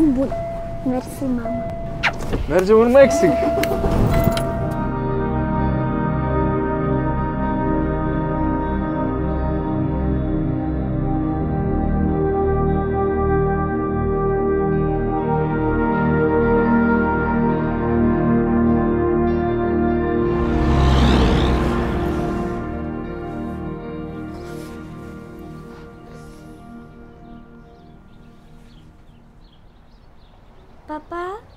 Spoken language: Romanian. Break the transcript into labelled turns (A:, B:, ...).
A: sunt bun. Mersi, mama.
B: Mergem în Mexic!
A: Papa?